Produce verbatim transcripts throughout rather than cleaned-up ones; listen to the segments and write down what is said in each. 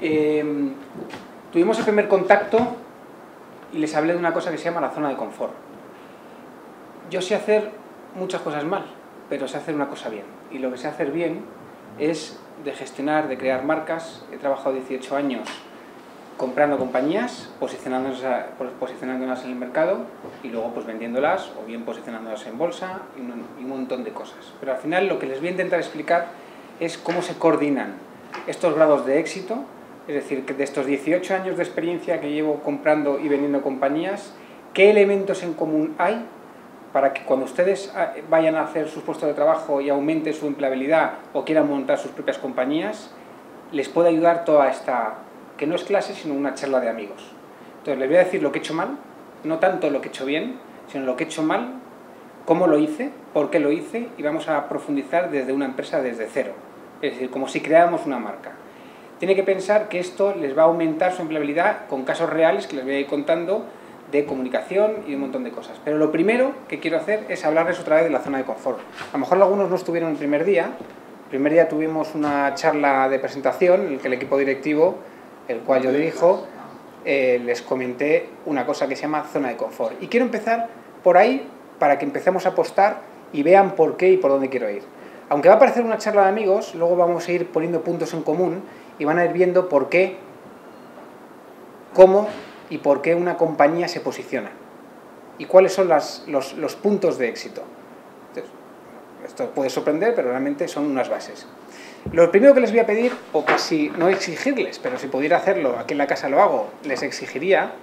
Eh, tuvimos el primer contacto y les hablé de una cosa que se llama la zona de confort. Yo sé hacer muchas cosas mal, pero sé hacer una cosa bien. Y lo que sé hacer bien es de gestionar, de crear marcas. He trabajado dieciocho años comprando compañías, posicionándolas, posicionándolas en el mercado y luego pues vendiéndolas o bien posicionándolas en bolsa y un, y un montón de cosas. Pero al final lo que les voy a intentar explicar es cómo se coordinan estos grados de éxito, es decir, que de estos dieciocho años de experiencia que llevo comprando y vendiendo compañías, qué elementos en común hay para que cuando ustedes vayan a hacer sus puestos de trabajo y aumente su empleabilidad o quieran montar sus propias compañías, les pueda ayudar toda esta, que no es clase, sino una charla de amigos. Entonces les voy a decir lo que he hecho mal, no tanto lo que he hecho bien, sino lo que he hecho mal, cómo lo hice, por qué lo hice, y vamos a profundizar desde una empresa desde cero, es decir, como si creáramos una marca. Tiene que pensar que esto les va a aumentar su empleabilidad con casos reales que les voy a ir contando, de comunicación y un montón de cosas. Pero lo primero que quiero hacer es hablarles otra vez de la zona de confort. A lo mejor algunos no estuvieron el primer día. El primer día tuvimos una charla de presentación en la que el equipo directivo, el cual yo dirijo, eh, les comenté una cosa que se llama zona de confort. Y quiero empezar por ahí para que empecemos a apostar y vean por qué y por dónde quiero ir. Aunque va a parecer una charla de amigos, luego vamos a ir poniendo puntos en común y van a ir viendo por qué, cómo y por qué una compañía se posiciona y cuáles son las, los, los puntos de éxito. Entonces, esto puede sorprender, pero realmente son unas bases. Lo primero que les voy a pedir, o casi no exigirles, pero si pudiera hacerlo, aquí en la casa lo hago, les exigiría,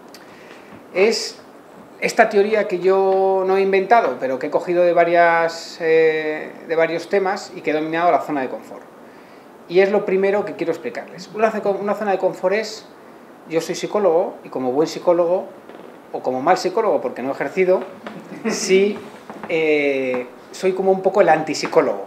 es esta teoría que yo no he inventado, pero que he cogido de, varias, eh, de varios temas y que he dominado la zona de confort. Y es lo primero que quiero explicarles. Una, una zona de confort es: yo soy psicólogo y como buen psicólogo, o como mal psicólogo porque no he ejercido, sí eh, soy como un poco el antipsicólogo.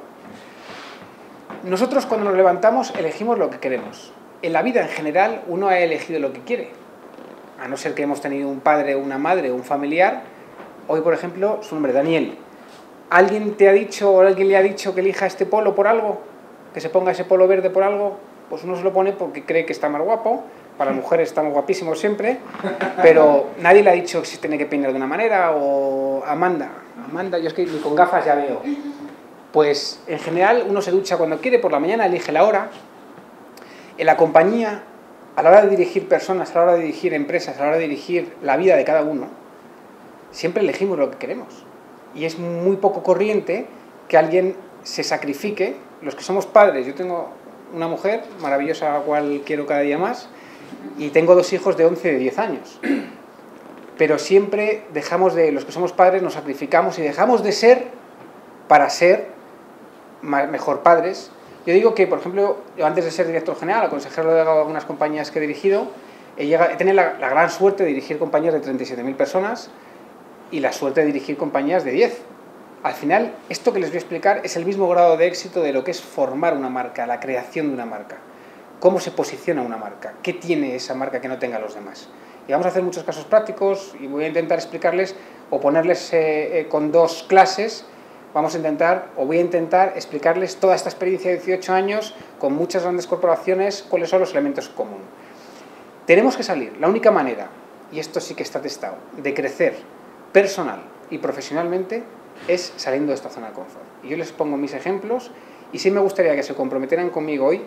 Nosotros cuando nos levantamos elegimos lo que queremos. En la vida en general uno ha elegido lo que quiere. A no ser que hemos tenido un padre, una madre, un familiar. Hoy, por ejemplo, su nombre es Daniel. ¿Alguien te ha dicho o alguien le ha dicho que elija este polo por algo? ¿Que se ponga ese polo verde por algo? Pues uno se lo pone porque cree que está más guapo. Para las mujeres estamos guapísimos siempre, pero nadie le ha dicho que se tiene que peinar de una manera. O Amanda, Amanda, yo es que ni con gafas ya veo. Pues en general uno se ducha cuando quiere, por la mañana elige la hora. En la compañía, a la hora de dirigir personas, a la hora de dirigir empresas, a la hora de dirigir la vida de cada uno, siempre elegimos lo que queremos. Y es muy poco corriente que alguien se sacrifique. Los que somos padres, yo tengo una mujer maravillosa a la cual quiero cada día más, y tengo dos hijos de once y de diez años. Pero siempre dejamos de, los que somos padres nos sacrificamos y dejamos de ser para ser mejor padres. Yo digo que, por ejemplo, yo antes de ser director general o consejero de algunas compañías que he dirigido, he, llegado, he tenido la, la gran suerte de dirigir compañías de treinta y siete mil personas y la suerte de dirigir compañías de diez. Al final, esto que les voy a explicar es el mismo grado de éxito de lo que es formar una marca, la creación de una marca. Cómo se posiciona una marca, qué tiene esa marca que no tenga los demás. Y vamos a hacer muchos casos prácticos y voy a intentar explicarles o ponerles eh, eh, con dos clases. Vamos a intentar, o voy a intentar explicarles toda esta experiencia de dieciocho años con muchas grandes corporaciones, cuáles son los elementos comunes. Tenemos que salir, la única manera, y esto sí que está testado, de crecer personal y profesionalmente es saliendo de esta zona de confort. Y yo les pongo mis ejemplos y sí me gustaría que se comprometieran conmigo hoy.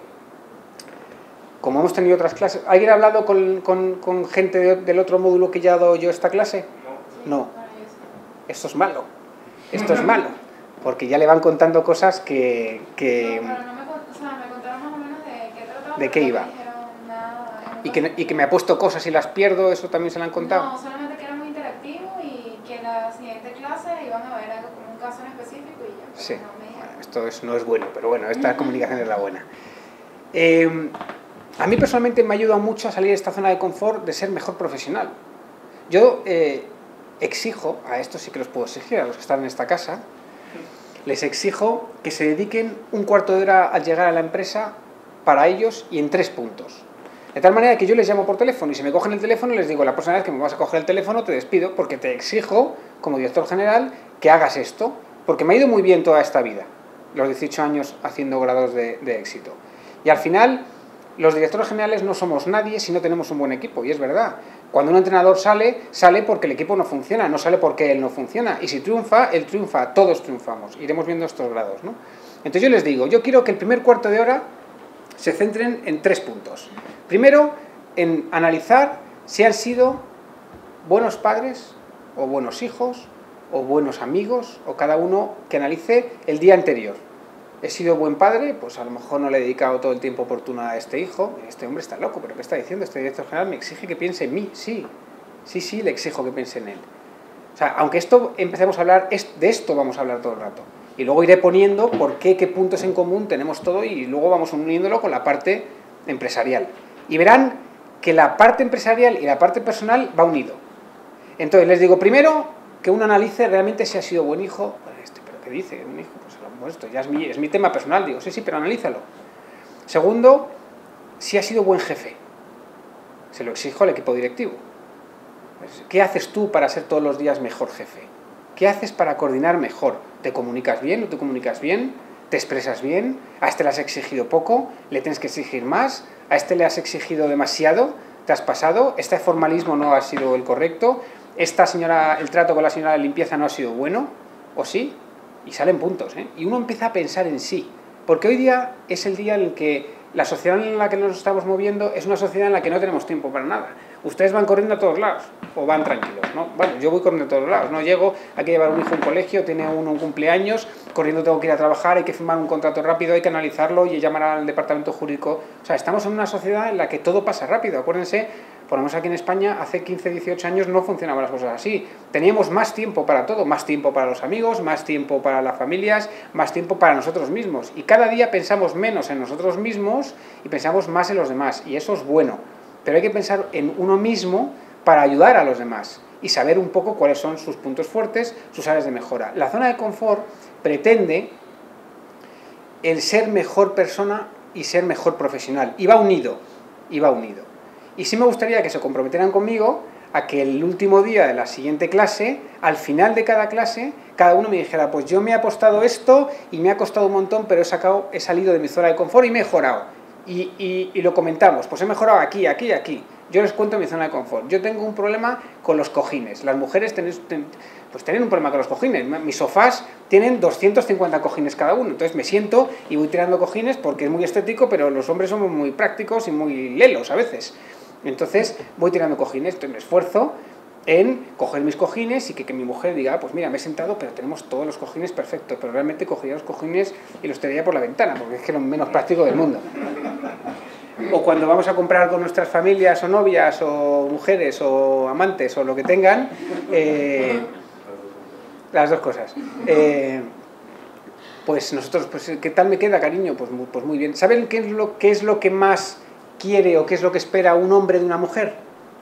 Como hemos tenido otras clases, ¿alguien ha hablado con, con, con gente de, del otro módulo que ya he dado yo esta clase? No. No. Esto es malo. Esto es malo. Porque ya le van contando cosas que... que no, pero no me, o sea, me contaron más o menos de qué trataba. ¿De qué iba? Nada, y, que, y que me ha puesto cosas y las pierdo, ¿eso también se lo han contado? No, solamente que era muy interactivo y que en la siguiente clase iban a ver algo como un caso en específico y ya. Sí. No me Bueno, esto es, no es bueno, pero bueno, esta comunicación es la buena. Eh, a mí personalmente me ha ayudado mucho a salir de esta zona de confort, de ser mejor profesional. Yo eh, exijo, a esto sí que los puedo exigir, a los que están en esta casa, les exijo que se dediquen un cuarto de hora al llegar a la empresa para ellos y en tres puntos. De tal manera que yo les llamo por teléfono y si me cogen el teléfono les digo: la próxima vez que me vas a coger el teléfono te despido porque te exijo, como director general, que hagas esto, porque me ha ido muy bien toda esta vida, los dieciocho años haciendo grados de, de éxito. Y al final, los directores generales no somos nadie si no tenemos un buen equipo, y es verdad. Cuando un entrenador sale, sale porque el equipo no funciona, no sale porque él no funciona. Y si triunfa, él triunfa, todos triunfamos. Iremos viendo estos grados, ¿no? Entonces yo les digo, yo quiero que el primer cuarto de hora se centren en tres puntos. Primero, en analizar si han sido buenos padres, o buenos hijos, o buenos amigos, o cada uno que analice el día anterior. He sido buen padre, pues a lo mejor no le he dedicado todo el tiempo oportuno a este hijo. Este hombre está loco, pero ¿qué está diciendo? Este director general me exige que piense en mí. Sí, sí, sí, le exijo que piense en él. O sea, aunque esto empecemos a hablar, de esto vamos a hablar todo el rato. Y luego iré poniendo por qué, qué puntos en común tenemos todo y luego vamos uniéndolo con la parte empresarial. Y verán que la parte empresarial y la parte personal va unido. Entonces les digo, primero, que uno analice realmente si ha sido buen hijo. Este, ¿pero qué dice? ¿Un hijo? Pues bueno, esto ya es mi, es mi tema personal. Digo, sí, sí, pero analízalo. Segundo, si ha sido buen jefe. Se lo exijo al equipo directivo. ¿Qué haces tú para ser todos los días mejor jefe? ¿Qué haces para coordinar mejor? ¿Te comunicas bien? ¿No te comunicas bien? ¿Te expresas bien? ¿A este le has exigido poco? ¿Le tienes que exigir más? ¿A este le has exigido demasiado? ¿Te has pasado? ¿Este formalismo no ha sido el correcto? ¿Esta señora, el trato con la señora de limpieza no ha sido bueno? ¿O sí? Y salen puntos, ¿eh? Y uno empieza a pensar en sí. Porque hoy día es el día en el que la sociedad en la que nos estamos moviendo es una sociedad en la que no tenemos tiempo para nada. Ustedes van corriendo a todos lados, o van tranquilos, ¿no? Bueno, yo voy corriendo a todos lados, no llego, hay que llevar un hijo a un colegio, tiene uno un cumpleaños, corriendo tengo que ir a trabajar, hay que firmar un contrato rápido, hay que analizarlo y llamar al departamento jurídico. O sea, estamos en una sociedad en la que todo pasa rápido. Acuérdense, por lo menos aquí en España, hace quince, dieciocho años no funcionaban las cosas así. Teníamos más tiempo para todo, más tiempo para los amigos, más tiempo para las familias, más tiempo para nosotros mismos. Y cada día pensamos menos en nosotros mismos y pensamos más en los demás, y eso es bueno. Pero hay que pensar en uno mismo para ayudar a los demás y saber un poco cuáles son sus puntos fuertes, sus áreas de mejora. La zona de confort pretende el ser mejor persona y ser mejor profesional. Y va unido, y va unido. Y sí me gustaría que se comprometieran conmigo a que el último día de la siguiente clase, al final de cada clase, cada uno me dijera, pues yo me he apostado esto y me ha costado un montón, pero he, sacado, he salido de mi zona de confort y me he mejorado. Y, y, y lo comentamos, pues he mejorado aquí, aquí, aquí. Yo les cuento mi zona de confort. Yo tengo un problema con los cojines. Las mujeres tenéis, ten, pues tienen un problema con los cojines. Mis sofás tienen doscientos cincuenta cojines cada uno. Entonces me siento y voy tirando cojines porque es muy estético, pero los hombres somos muy prácticos y muy lelos a veces. Entonces voy tirando cojines, entonces me esfuerzo en coger mis cojines y que, que mi mujer diga, ah, pues mira, me he sentado, pero tenemos todos los cojines perfectos, pero realmente cogería los cojines y los tiraría por la ventana, porque es que es lo menos práctico del mundo. O cuando vamos a comprar con nuestras familias o novias o mujeres o amantes o lo que tengan, eh, las dos cosas. Eh, pues nosotros, pues, ¿qué tal me queda, cariño? Pues, pues muy bien. ¿Saben qué es lo, qué es lo que más quiere o qué es lo que espera un hombre de una mujer?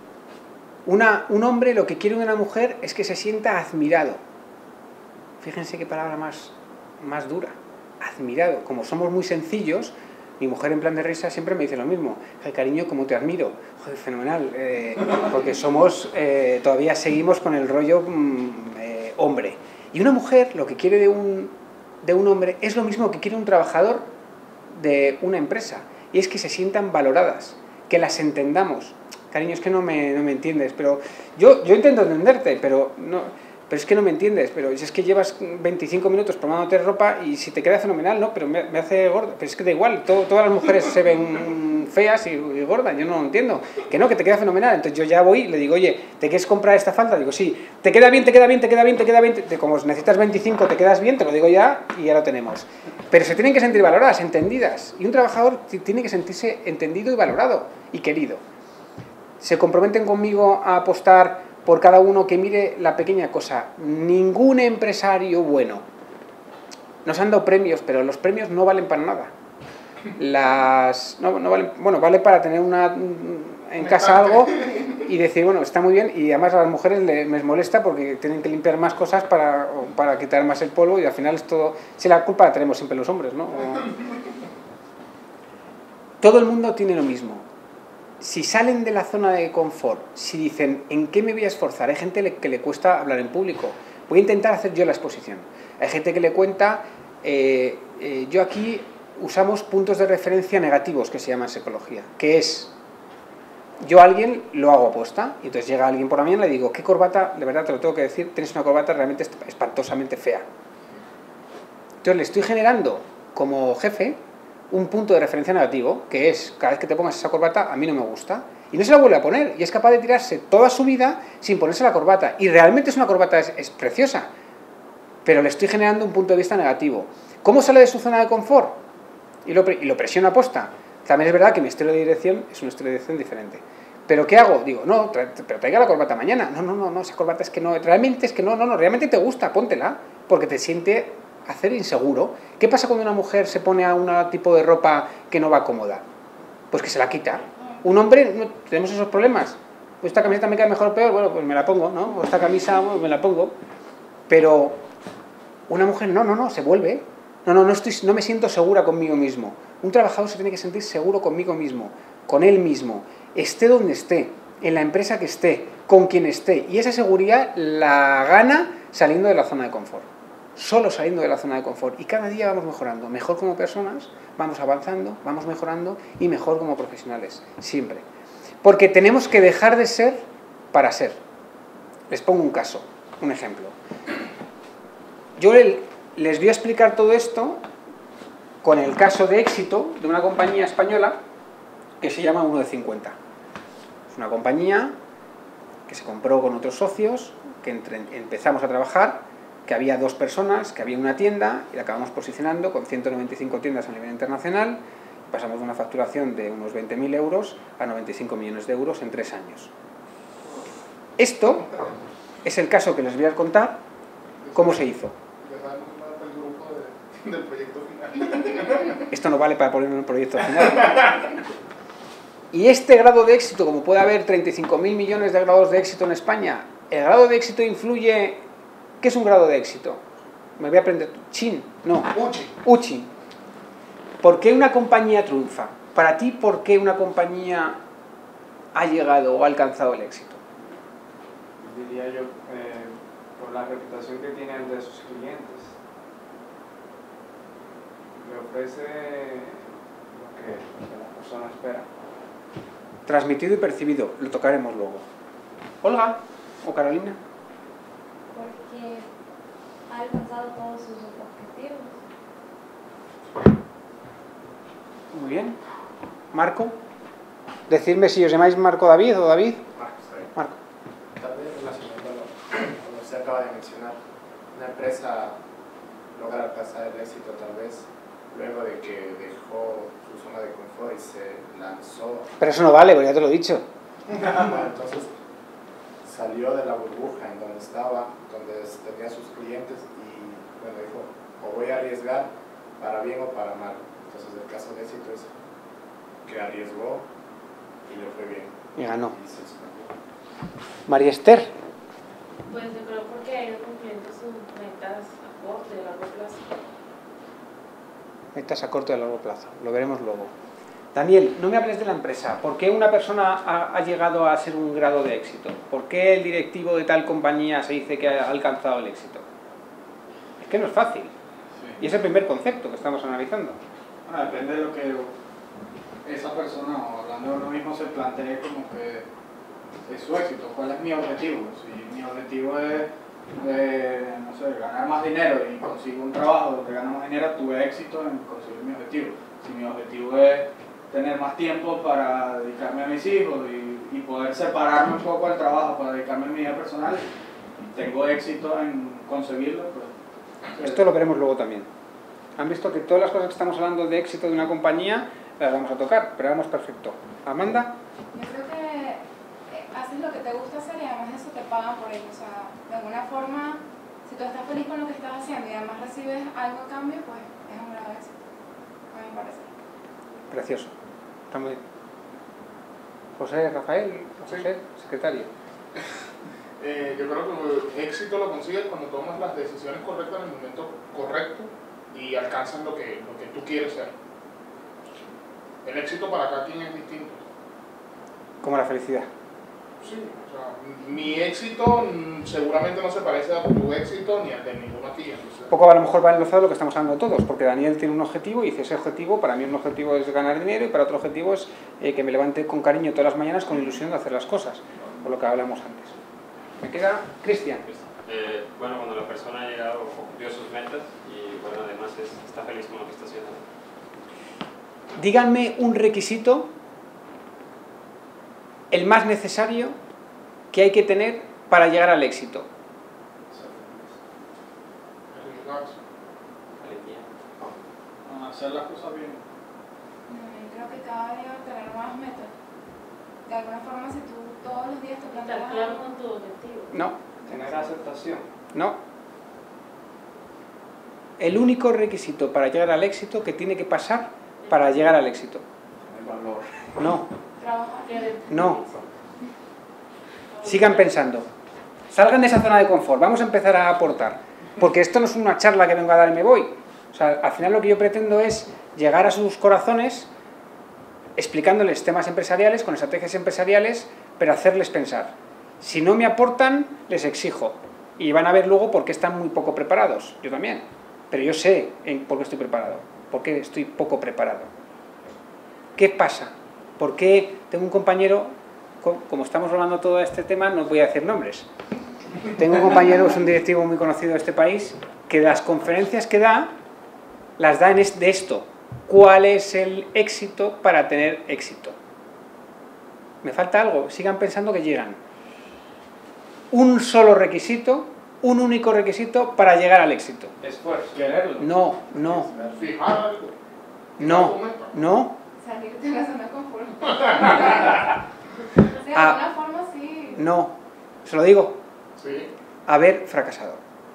Una, un hombre lo que quiere de una mujer es que se sienta admirado. Fíjense qué palabra más, más dura. Admirado. Como somos muy sencillos, mi mujer en plan de risa siempre me dice lo mismo. Ay, cariño, cómo te admiro. Joder, fenomenal. Eh, porque somos, eh, todavía seguimos con el rollo mm, eh, hombre. Y una mujer lo que quiere de un, de un hombre es lo mismo que quiere un trabajador de una empresa. Y es que se sientan valoradas, que las entendamos. Cariño, es que no me, no me entiendes, pero yo, yo intento entenderte, pero, no, pero es que no me entiendes, pero es que llevas veinticinco minutos probándote ropa y si te queda fenomenal, ¿no? Pero me, me hace gorda, pero es que da igual, todo, todas las mujeres se ven feas y, y gordas, yo no lo entiendo, que no, que te queda fenomenal, entonces yo ya voy y le digo, oye, ¿te quieres comprar esta falda? Digo, sí, te queda bien, te queda bien, te queda bien, te queda bien, te, como necesitas veinticinco, te quedas bien, te lo digo ya y ya lo tenemos. Pero se tienen que sentir valoradas, entendidas, y un trabajador tiene que sentirse entendido y valorado y querido. Se comprometen conmigo a apostar por cada uno que mire la pequeña cosa. Ningún empresario bueno. Nos han dado premios, pero los premios no valen para nada. Las, no, no valen, bueno, vale para tener una, en casa algo y decir, bueno, está muy bien, y además a las mujeres les, les molesta porque tienen que limpiar más cosas para, para quitar más el polvo y al final es todo... Si la culpa la tenemos siempre los hombres, ¿no? O, todo el mundo tiene lo mismo. Si salen de la zona de confort, si dicen, ¿en qué me voy a esforzar? Hay gente que le cuesta hablar en público. Voy a intentar hacer yo la exposición. Hay gente que le cuenta, eh, eh, yo aquí usamos puntos de referencia negativos, que se llama en psicología, que es, yo a alguien lo hago aposta, y entonces llega alguien por la mañana y le digo, ¿qué corbata? De verdad te lo tengo que decir, tienes una corbata realmente espantosamente fea. Entonces le estoy generando, como jefe, un punto de referencia negativo, que es, cada vez que te pongas esa corbata, a mí no me gusta, y no se la vuelve a poner, y es capaz de tirarse toda su vida sin ponerse la corbata, y realmente es una corbata, es, es preciosa, pero le estoy generando un punto de vista negativo. ¿Cómo sale de su zona de confort? Y lo, y lo presiona a posta. También es verdad que mi estilo de dirección es un estilo de dirección diferente. ¿Pero qué hago? Digo, no, tra pero traiga la corbata mañana. No, no, no, no, esa corbata es que no, realmente es que no, no, no, realmente te gusta, póntela, porque te siente hacer inseguro. ¿Qué pasa cuando una mujer se pone a un tipo de ropa que no va cómoda? Pues que se la quita. Un hombre, no tenemos esos problemas. Pues esta camiseta me cae mejor o peor, bueno, pues me la pongo, ¿no? O esta camisa, pues me la pongo. Pero una mujer, no, no, no, se vuelve. No, no, no, estoy, no me siento segura conmigo mismo. Un trabajador se tiene que sentir seguro conmigo mismo, con él mismo, esté donde esté, en la empresa que esté, con quien esté. Y esa seguridad la gana saliendo de la zona de confort. Solo saliendo de la zona de confort. Y cada día vamos mejorando. Mejor como personas, vamos avanzando, vamos mejorando y mejor como profesionales. Siempre. Porque tenemos que dejar de ser para ser. Les pongo un caso, un ejemplo. Yo les voy a explicar todo esto con el caso de éxito de una compañía española que se llama uno de cincuenta. Es una compañía que se compró con otros socios, que entre, empezamos a trabajar, que había dos personas, que había una tienda, y la acabamos posicionando con ciento noventa y cinco tiendas a nivel internacional, y pasamos de una facturación de unos veinte mil euros a noventa y cinco millones de euros en tres años. Esto es el caso que les voy a contar, cómo se hizo. Del proyecto final. Esto no vale para poner en un proyecto final. Y este grado de éxito, como puede haber treinta y cinco mil millones de grados de éxito en España, el grado de éxito influye... ¿Qué es un grado de éxito? Me voy a aprender... Chin, no. Uchi. Uchi. ¿Por qué una compañía triunfa? Para ti, ¿por qué una compañía ha llegado o ha alcanzado el éxito? Diría yo, eh, por la reputación que tiene ante sus clientes. Le ofrece lo que, lo que la persona espera. Transmitido y percibido, lo tocaremos luego. Olga o Carolina. Porque ha alcanzado todos sus objetivos. Muy bien. Marco. Decidme si os llamáis Marco David o David. Marco, está bien. Marco. Tal vez relacionado a lo que usted acaba de mencionar, una empresa logra alcanzar el éxito tal vez luego de que dejó su zona de confort y se lanzó. Pero eso no vale, porque ya te lo he dicho. Bueno, entonces salió de la burbuja en donde estaba, donde tenía sus clientes y bueno, dijo, o voy a arriesgar para bien o para mal. Entonces el caso de éxito es que arriesgó y le fue bien. Y ganó. Y se expandió. María Esther. Pues yo creo porque ha ido cumpliendo sus metas a corto y a largo plazo. Metas a corto y a largo plazo. Lo veremos luego. Daniel, no me hables de la empresa. ¿Por qué una persona ha, ha llegado a ser un grado de éxito? ¿Por qué el directivo de tal compañía se dice que ha alcanzado el éxito? Es que no es fácil. Sí. Y es el primer concepto que estamos analizando. Bueno, depende de lo que esa persona, o hablando de uno mismo, se plantee como que es su éxito. ¿Cuál es mi objetivo? Si mi objetivo es, eh, no sé, ganar más dinero y consigo un trabajo donde gano más dinero, tuve éxito en conseguir mi objetivo. Si mi objetivo es tener más tiempo para dedicarme a mis hijos y, y poder separarme un poco del trabajo para dedicarme a mi vida personal, y tengo éxito en conseguirlo, pues... Esto lo veremos luego también. Han visto que todas las cosas que estamos hablando de éxito de una compañía las vamos a tocar, pero vamos perfecto. Amanda. Yo creo que eh, haces lo que te gusta hacer y además eso te pagan por ello. O sea, de alguna forma, si tú estás feliz con lo que estás haciendo y además recibes algo a cambio, pues es un grado de éxito. A mí me parece. Precioso. Está muy bien. José Rafael, José, secretario. Eh, yo creo que el éxito lo consigues cuando tomas las decisiones correctas en el momento correcto y alcanzas lo que, lo que tú quieres ser. El éxito para cada quien es distinto. Como la felicidad. Sí, o sea, mi éxito mm, seguramente no se parece a tu éxito ni al de ninguno aquí. Entonces... Un poco a lo mejor va enlazado lo que estamos hablando todos, porque Daniel tiene un objetivo y dice, ese objetivo, para mí un objetivo es ganar dinero y para otro objetivo es eh, que me levante con cariño todas las mañanas con ilusión de hacer las cosas, por lo que hablamos antes. Me queda Cristian. Eh, bueno, cuando la persona ha llegado o cumplió sus metas y bueno, además es, está feliz con lo que está haciendo. Díganme un requisito, el más necesario, que hay que tener para llegar al éxito. Ah, hacer las cosas bien. Mm, Creo que cada día tener nuevas metas. De alguna forma, si tú todos los días te planteas Estar claro algo, con tu objetivo. No, Tener aceptación. no. El único requisito para llegar al éxito que tiene que pasar para llegar al éxito. Tener valor. No, trabajar. no. Sigan pensando. Salgan de esa zona de confort. Vamos a empezar a aportar. Porque esto no es una charla que vengo a dar y me voy. O sea, al final lo que yo pretendo es llegar a sus corazones explicándoles temas empresariales, con estrategias empresariales, pero hacerles pensar. Si no me aportan, les exijo. Y van a ver luego por qué están muy poco preparados. Yo también. Pero yo sé en por qué estoy preparado. Por qué estoy poco preparado. ¿Qué pasa? ¿Por qué tengo un compañero, como estamos hablando todo este tema, no voy a decir nombres? Tengo un compañero, es un directivo muy conocido de este país, que las conferencias que da, las da en es- de esto. ¿Cuál es el éxito para tener éxito? Me falta algo, sigan pensando que llegan. Un solo requisito, un único requisito para llegar al éxito. Esfuerzo. Quererlo. No, no, Fijar algo. no, no. Salirte de la zona de confort. O sea, de Ah. alguna forma sí. No, se lo digo, Sí. haber fracasado.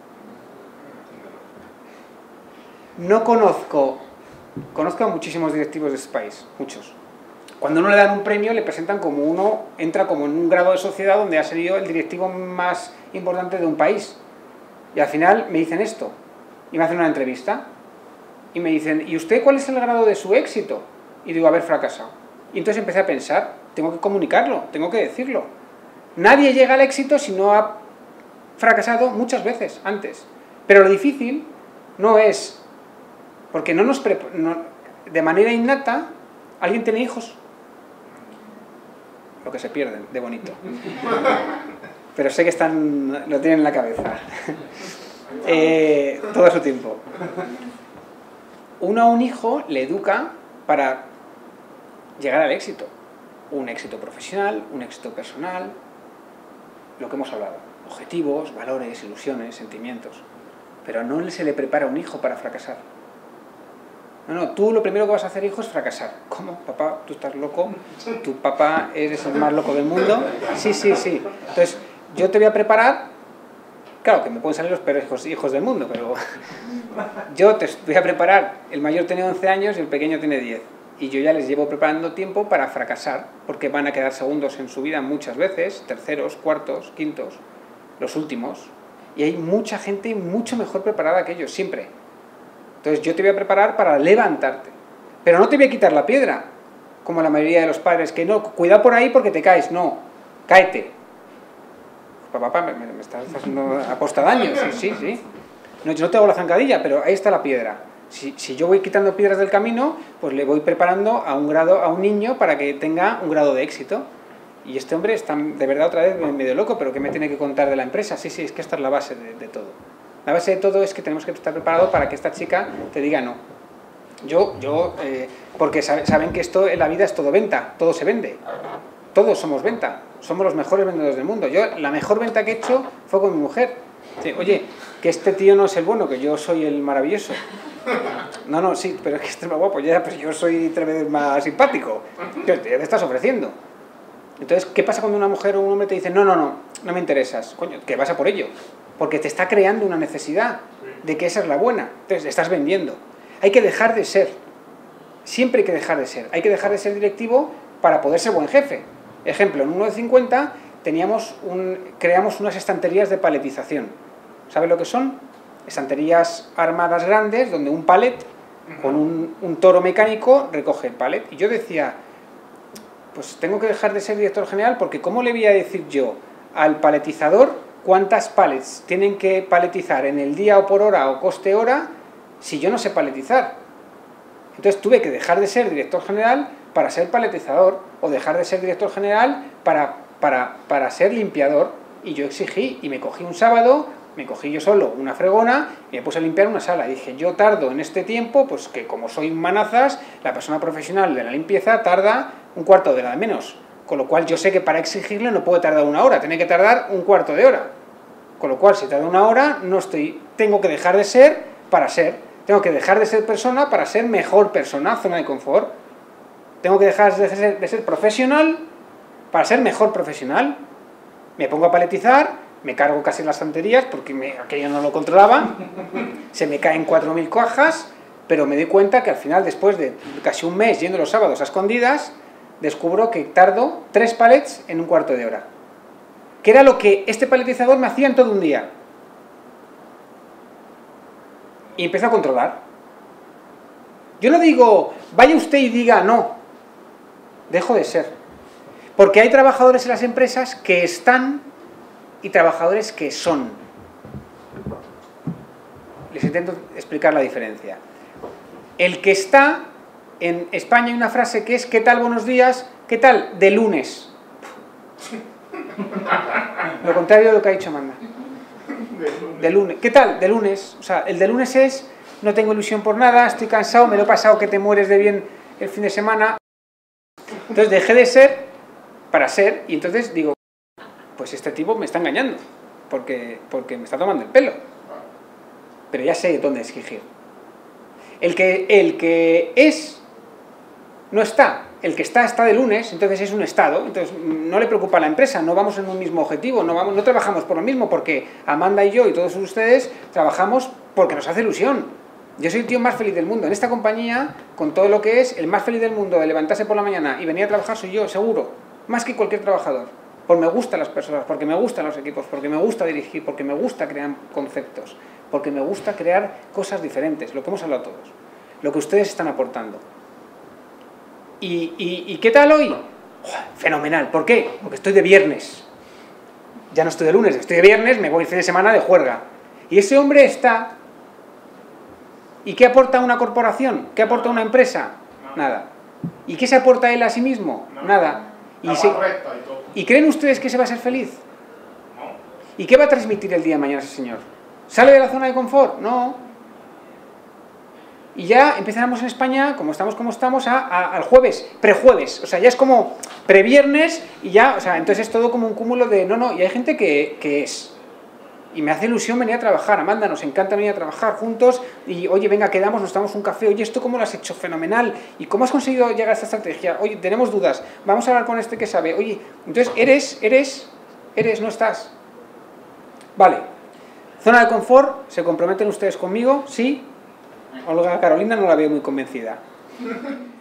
No conozco, conozco a muchísimos directivos de este país, muchos. Cuando uno le dan un premio, le presentan como uno, entra como en un grado de sociedad donde ha sido el directivo más importante de un país. Y al final me dicen esto, y me hacen una entrevista, y me dicen, ¿y usted cuál es el grado de su éxito? Y digo, haber fracasado. Y entonces empecé a pensar, tengo que comunicarlo, tengo que decirlo. Nadie llega al éxito si no ha fracasado muchas veces antes. Pero lo difícil no es, porque no nos prepa- no, de manera innata, alguien tiene hijos. Lo que se pierden, de bonito. Pero sé que están, lo tienen en la cabeza. eh, todo su tiempo. Uno a un hijo le educa para llegar al éxito. Un éxito profesional, un éxito personal, lo que hemos hablado. Objetivos, valores, ilusiones, sentimientos. Pero no se le prepara a un hijo para fracasar. No, no, tú lo primero que vas a hacer, hijo, es fracasar. ¿Cómo? Papá, tú estás loco, tu papá eres el más loco del mundo. Sí, sí, sí. Entonces, yo te voy a preparar, claro que me pueden salir los peores hijos, hijos del mundo, pero yo te voy a preparar, el mayor tiene once años y el pequeño tiene diez. Y yo ya les llevo preparando tiempo para fracasar, porque van a quedar segundos en su vida muchas veces, terceros, cuartos, quintos, los últimos. Y hay mucha gente mucho mejor preparada que ellos, siempre. Entonces yo te voy a preparar para levantarte. Pero no te voy a quitar la piedra, como la mayoría de los padres, que no, cuidado por ahí porque te caes. No, cáete. Papá, me, me estás haciendo aposta daño, sí, sí, sí. No, yo no te hago la zancadilla, pero ahí está la piedra. Si, si yo voy quitando piedras del camino, pues le voy preparando a un, grado, a un niño para que tenga un grado de éxito. Y este hombre está de verdad otra vez medio loco, pero ¿qué me tiene que contar de la empresa? Sí, sí, es que esta es la base de, de todo. La base de todo es que tenemos que estar preparados para que esta chica te diga no. Yo, yo eh, porque saben que esto en la vida es todo venta, todo se vende. Todos somos venta, somos los mejores vendedores del mundo. Yo, la mejor venta que he hecho fue con mi mujer. Sí, oye, que este tío no es el bueno, que yo soy el maravilloso. No, no, sí, pero es que este es más guapo, ya, pero yo soy tres veces más simpático. ¿Qué te estás ofreciendo? Entonces, ¿qué pasa cuando una mujer o un hombre te dice, no, no, no, no me interesas? Coño, que vas a por ello. Porque te está creando una necesidad de que esa es la buena. Entonces, estás vendiendo. Hay que dejar de ser. Siempre hay que dejar de ser. Hay que dejar de ser directivo para poder ser buen jefe. Ejemplo, en uno de cincuenta teníamos un, creamos unas estanterías de paletización. ¿Sabes lo que son? Estanterías armadas grandes donde un palet con un, un toro mecánico recoge el palet. Y yo decía, pues tengo que dejar de ser director general porque ¿cómo le voy a decir yo al paletizador cuántas palets tienen que paletizar en el día o por hora o coste hora si yo no sé paletizar? Entonces tuve que dejar de ser director general para ser paletizador o dejar de ser director general para, para, para ser limpiador, y yo exigí y me cogí un sábado, me cogí yo solo una fregona y me puse a limpiar una sala. Y dije, yo tardo en este tiempo, pues que como soy manazas, la persona profesional de la limpieza tarda un cuarto de hora de menos. Con lo cual yo sé que para exigirle no puede tardar una hora, tiene que tardar un cuarto de hora. Con lo cual si tarda una hora, no estoy, tengo que dejar de ser para ser. Tengo que dejar de ser persona para ser mejor persona, zona de confort. Tengo que dejar de ser, de ser profesional para ser mejor profesional. Me pongo a paletizar, me cargo casi las tonterías porque me, aquello no lo controlaba, se me caen cuatro mil cajas, pero me doy cuenta que al final, después de casi un mes yendo los sábados a escondidas, descubro que tardo tres palets en un cuarto de hora. Que era lo que este paletizador me hacía en todo un día. Y empiezo a controlar. Yo no digo, vaya usted y diga no. Dejo de ser. Porque hay trabajadores en las empresas que están y trabajadores que son. Les intento explicar la diferencia. El que está, en España hay una frase que es ¿qué tal buenos días? ¿Qué tal? De lunes. Lo contrario de lo que ha dicho Amanda. De lunes. ¿Qué tal? De lunes. O sea, el de lunes es no tengo ilusión por nada, estoy cansado, me lo he pasado que te mueres de bien el fin de semana. Entonces dejé de ser para ser, y entonces digo, pues este tipo me está engañando, porque, porque me está tomando el pelo. Pero ya sé dónde exigir. El que, el que es, no está. El que está, está de lunes, entonces es un estado, entonces no le preocupa a la empresa, no vamos en un mismo objetivo, no, vamos, no trabajamos por lo mismo, porque Amanda y yo y todos ustedes trabajamos porque nos hace ilusión. Yo soy el tío más feliz del mundo. En esta compañía, con todo lo que es, el más feliz del mundo de levantarse por la mañana y venir a trabajar soy yo, seguro. Más que cualquier trabajador. Porque me gustan las personas, porque me gustan los equipos, porque me gusta dirigir, porque me gusta crear conceptos, porque me gusta crear cosas diferentes, lo que hemos hablado todos. Lo que ustedes están aportando. ¿Y, y, y qué tal hoy? Fenomenal. ¿Por qué? Porque estoy de viernes. Ya no estoy de lunes, estoy de viernes, me voy el fin de semana de juerga. Y ese hombre está... ¿Y qué aporta una corporación? ¿Qué aporta una empresa? Nada. ¿Y qué se aporta él a sí mismo? Nada. ¿Y, se... ¿Y creen ustedes que se va a ser feliz? ¿Y qué va a transmitir el día de mañana ese señor? ¿Sale de la zona de confort? No. Y ya empezamos en España, como estamos como estamos, a, a, al jueves, prejueves. O sea, ya es como previernes y ya, o sea, entonces es todo como un cúmulo de no, no. Y hay gente que, que es... Y me hace ilusión venir a trabajar. Amanda, nos encanta venir a trabajar juntos. Y, oye, venga, quedamos, nos damos un café. Oye, ¿esto cómo lo has hecho? Fenomenal. ¿Y cómo has conseguido llegar a esta estrategia? Oye, tenemos dudas. Vamos a hablar con este que sabe. Oye, entonces, eres, eres, eres, no estás. Vale. Zona de confort. ¿Se comprometen ustedes conmigo? Sí. Olga Carolina no la veo muy convencida.